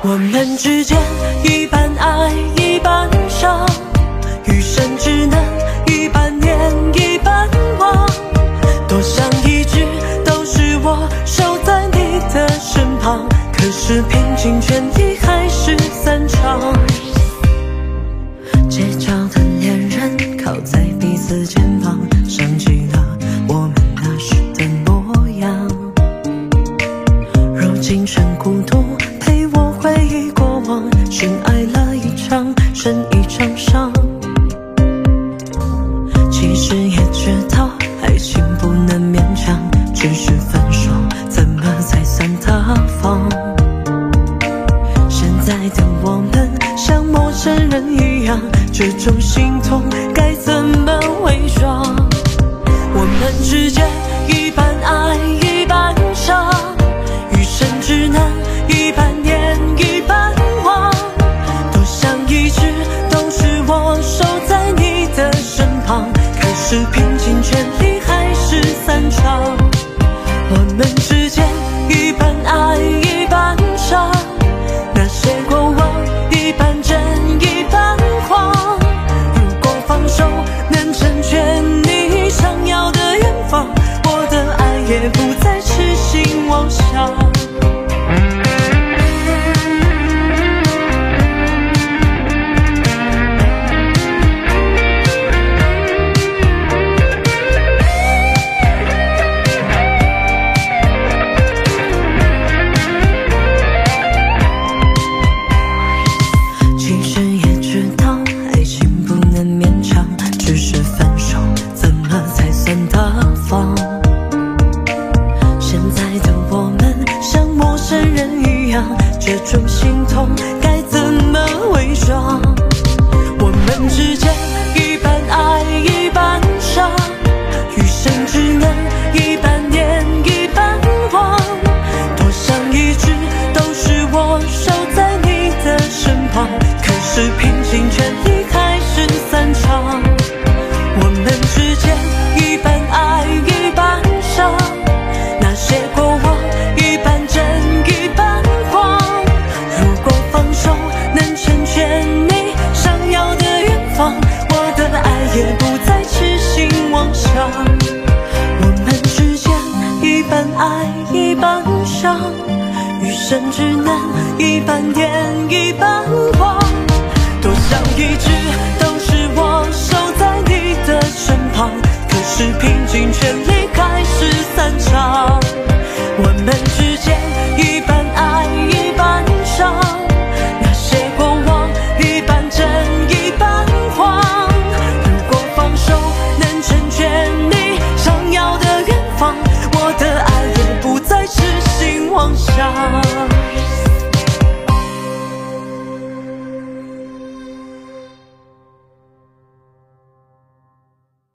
我们之间一半爱一半伤，余生只能一半念一半忘。多想一直都是我守在你的身旁，可是拼尽全力还是散场。街角的恋人靠在彼此肩膀，想起了我们那时的模样。如今剩孤独陪我回忆过往，深爱了一场，深一场伤。其实也知道爱情不能勉强，只是分手怎么才算大方？现在的我们像陌生人一样，这种心痛该怎么伪装？我们之间一半爱一半伤，余生只能一半念一半忘。多想一直都是我守在你的身旁，可是拼尽全力还是散场。我们之间一半爱一半伤，那些过往一半真一半谎。如果放手能成全你想要的远方，我的爱也不再痴心妄想。这种心痛该怎么伪装？我们之间一半爱一半伤，余生只能一半念一半忘。多想一直都是我守在你的身旁，可是拼尽全力还是散场。我们之间一半爱一半伤，那些过往一半真一半谎。我的爱也不再痴心妄想。我们之间一半爱一半伤，余生只能一半念一半忘。多想一直都是我守在你的身旁，可是拼尽全力还是散场。我们之间一半爱一半伤，那些过往一半真一半谎。如果放手能成全你想要的远方，我的爱也不再痴心妄想。